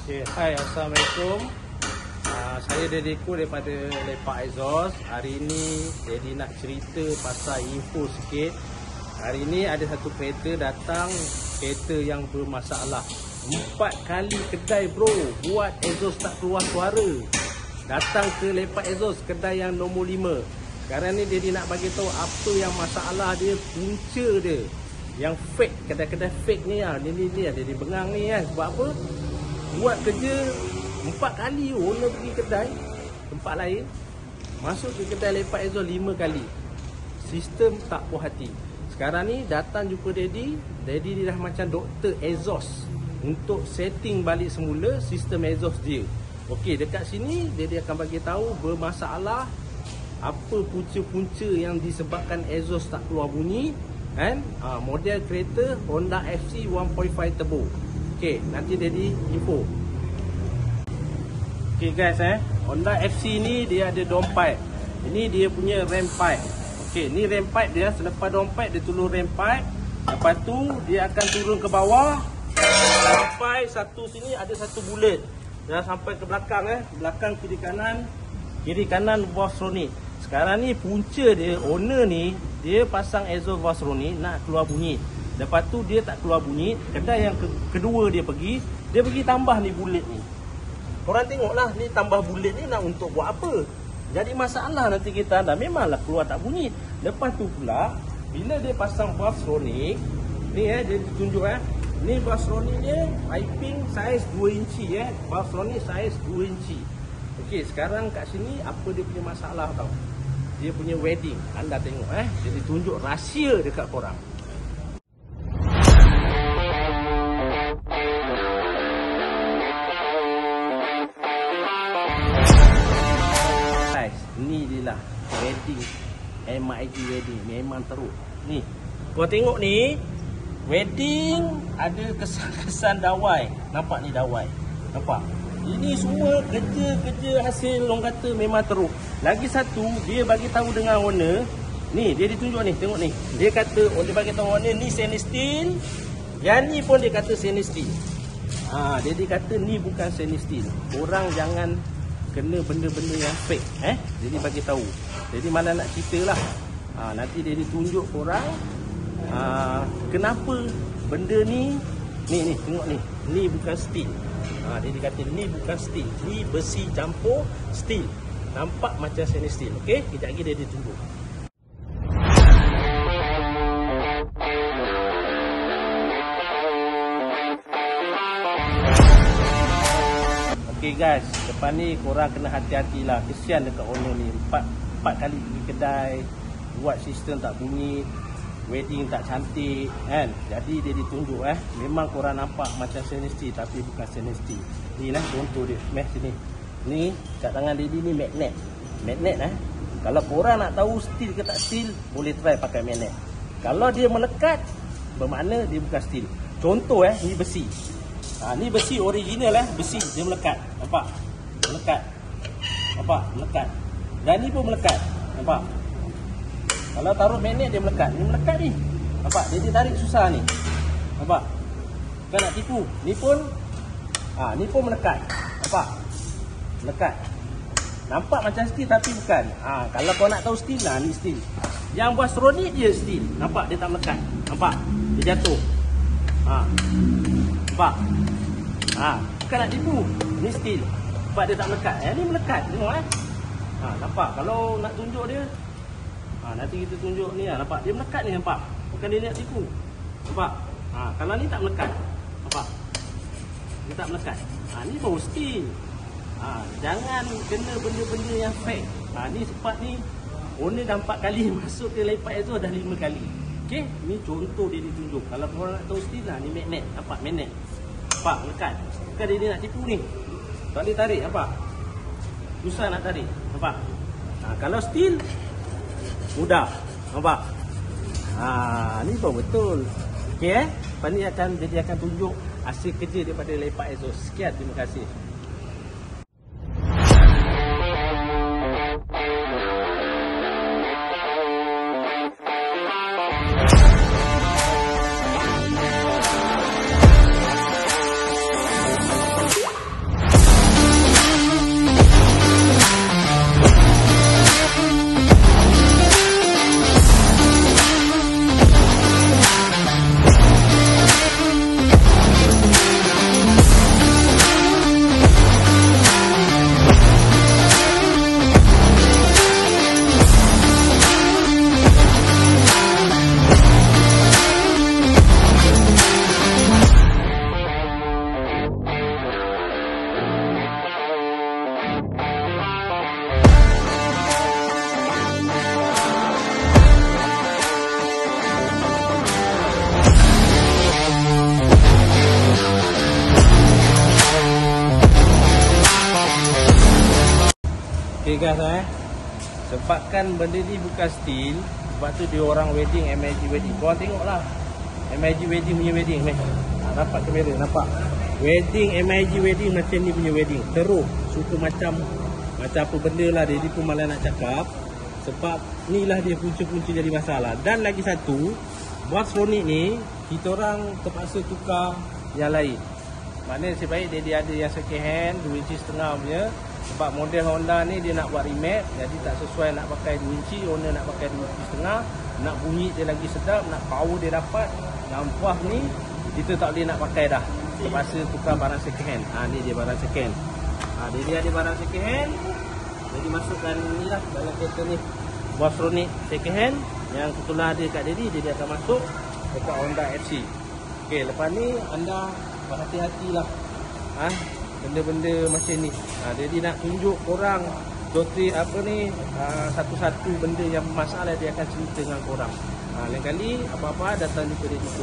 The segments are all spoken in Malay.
Okay. Hai, Assalamualaikum. Saya Dedeko daripada Lepak Exhaust. Hari ini Dedi nak cerita pasal info sikit. Hari ini ada satu kereta datang, kereta yang bermasalah. 4 kali kedai bro buat exhaust tak keluar suara. Datang ke Lepak Exhaust, kedai yang nombor 5. Sekarang ni Dedi nak bagi tahu apa yang masalah dia, punca dia. Yang fake, kedai-kedai fake ni lah. Ni Dedi bengang ni kan. Sebab apa? Buat kerja 4 kali owner pergi kedai tempat lain, masuk ke kedai Lepak Exhaust 5 kali. Sistem tak puas hati. Sekarang ni datang jumpa Dedi ni dah macam doktor exhaust untuk setting balik semula sistem exhaust dia. Okey, dekat sini Dedi akan bagi tahu bermasalah apa punca-punca yang disebabkan exhaust tak keluar bunyi kan. Model kereta Honda FC 1.5 turbo. Okey, nanti Dedi info. Okey guys, Honda FC ni dia ada dome pipe. Ini dia punya ram pipe. Okey, ni ram pipe dia. Selepas dome pipe dia turun ram pipe. Lepas tu dia akan turun ke bawah sampai satu sini ada satu bulat. Dah sampai ke belakang belakang kiri kanan Vostronic. Sekarang ni punca dia, owner ni dia pasang exhaust Vostronic nak keluar bunyi. Lepas tu dia tak keluar bunyi. Kedai yang kedua dia pergi tambah ni bulat ni. Korang tengoklah ni tambah bulat ni nak untuk buat apa? Jadi masalah nanti kita dah memanglah keluar tak bunyi. Lepas tu pula bila dia pasang Vostronic ni dia tunjuk ni Vostronic dia piping saiz 2 inci Vostronic saiz 2 inci. Okey, sekarang kat sini apa dia punya masalah tau? Dia punya wedding. Anda tengok dia ditunjuk rahsia dekat korang. Ni dia lah wedding, MIG wedding memang teruk. Ni kau tengok ni wedding ada kesan-kesan dawai. Nampak ni dawai, nampak? Ini semua kerja hasil orang kata memang teruk. Lagi satu dia bagi tahu dengan owner ni, dia ditunjuk ni, tengok ni. Dia kata dia bagi tahu owner ni stainless steel. Yang ni pun dia kata stainless steel. Dia kata ni bukan stainless steel. Orang jangan kena benda-benda yang fake. Jadi bagi tahu. Jadi mana nak cerita lah. Nanti dia ditunjuk korang kenapa benda ni tengok ni. Ni bukan steel. Dia kata ni bukan steel. Ni besi campur steel. Nampak macam stainless steel. Okey, kejap lagi dia ditunjuk. Okay guys, depan ni korang kena hati-hatilah. Kesian dekat owner ni. 4 kali pergi kedai, buat sistem tak bunyi, wedding tak cantik kan. Jadi dia ditunjuk memang korang nampak macam stainless steel tapi bukan stainless steel. Ni lah contoh dia. Sini. Ni kat tangan Dedi ni magnet. Kalau korang nak tahu steel ke tak steel, boleh try pakai magnet. Kalau dia melekat, bermakna dia bukan steel. Contoh ni besi. Ni besi original besi dia melekat. Nampak? Melekat. Nampak? Melekat. Dan ni pun melekat. Nampak? Kalau taruh magnet dia melekat. Ni melekat ni. Nampak? Dia tarik susah ni. Nampak? Bukan nak tipu. Ni pun melekat. Nampak? Melekat. Nampak macam steel tapi bukan. Kalau kau nak tahu steel ni steel. Yang Vostronic dia steel. Nampak? Dia tak melekat. Nampak? Dia jatuh. Nampak? Bukan nak tipu. Ni steel. Sebab dia tak melekat. Ni melekat. Tengok nampak? Kalau nak tunjuk dia nanti kita tunjuk ni nampak? Dia melekat ni, nampak? Bukan dia nak tipu. Nampak? Kalau ni tak melekat. Nampak? Dia tak melekat. Ni baru steel. Jangan kena benda-benda yang fake. Ni sebab ni owner dah 4 kali masuk ke Lepak tu dah 5 kali. Okey, ni contoh dia ditunjuk. Kalau korang nak tahu steel ni magnet. Nampak? Magnet. Nampak? Melekat. Bukan dia nak tipu ni. Tak boleh tarik. Nampak? Susah nak tarik. Nampak? Kalau steel mudah. Nampak? Ni pun betul. Okey lepas ni Jadi akan tunjuk hasil kerja daripada Lepak Exhaust. Sekian, terima kasih. Okay guys, sebabkan benda ni bukan steel, sebab tu dia orang wedding, MIG wedding. Korang tengoklah MIG wedding punya wedding ni. Dapat kamera, nampak? Wedding, MIG wedding macam ni punya wedding. Teruk, suka macam apa benda lah. Dia pun malah nak cakap. Sebab ni lah dia punca-punca jadi masalah. Dan lagi satu, Bossronic ni kita orang terpaksa tukar yang lain. Maknanya nasib baik dia ada yang second hand 2 inci setengah punya. Sebab model Honda ni dia nak buat remake, jadi tak sesuai nak pakai 2 inci. Owner nak pakai 2 inci setengah. Nak bunyi dia lagi sedap, nak power dia dapat. Nak puas ni kita tak boleh nak pakai dah. Terpaksa tukar barang second hand. Ni dia barang second hand. Dia ada barang second hand. Jadi masukkan ni lah dalam kereta ni, Bossronic second hand. Yang kebetulan ada kat dia akan masuk dekat Honda FC. Okey, lepas ni anda berhati-hatilah benda-benda macam ni. Jadi nak tunjuk korang satu-satu benda yang masalah dia akan cerita dengan korang. Lain kali apa-apa datang jumpa dia dulu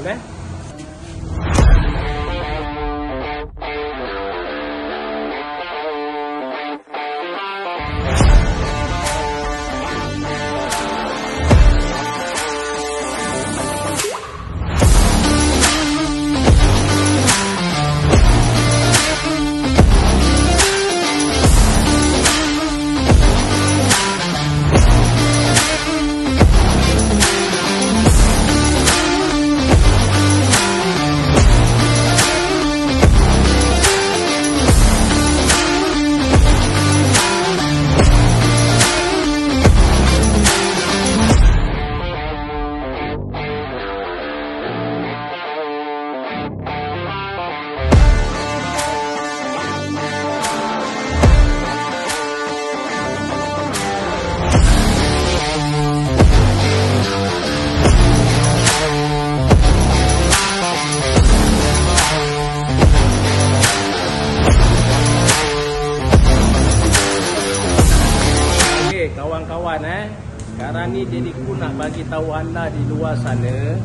kawan-kawan. Sekarang ni Dediku nak bagi tahu anda di luar sana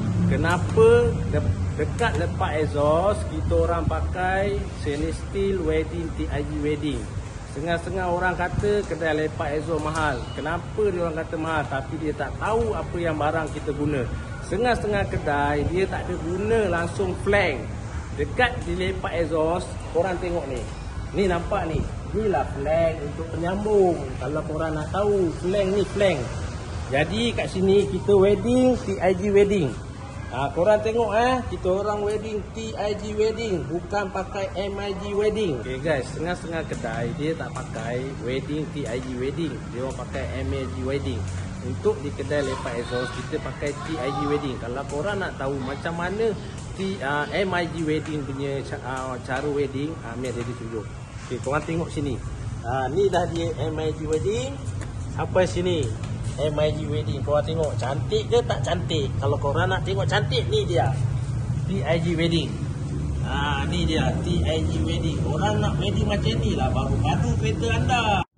kenapa dekat lepak exhaust kita orang pakai stainless steel wedding, TIG wedding. Setengah-setengah orang kata kedai lepak exhaust mahal. Kenapa dia orang kata mahal? Tapi dia tak tahu apa yang barang kita guna. Setengah-setengah kedai dia tak ada guna langsung flank. Dekat di lepak exhaust korang tengok ni. Ni nampak ni. Inilah flank untuk penyambung. Kalau korang nak tahu, flank ni flank. Jadi kat sini kita wedding, TIG wedding. Korang tengok kita orang wedding, TIG wedding, bukan pakai MIG wedding. Okay guys, setengah-setengah kedai dia tak pakai wedding, TIG wedding. Dia orang pakai MIG wedding. Untuk di kedai lepak exhaust kita pakai TIG wedding. Kalau korang nak tahu macam mana MIG wedding punya cara wedding, Amir dia tunjuk. Okay, korang tengok sini. Ni dah dia MIG wedding. Sampai sini MIG wedding. Korang tengok cantik ke tak cantik? Kalau korang nak tengok cantik, ni dia TIG wedding. Ni dia TIG wedding. Korang nak wedding macam ni lah baru padu kereta anda.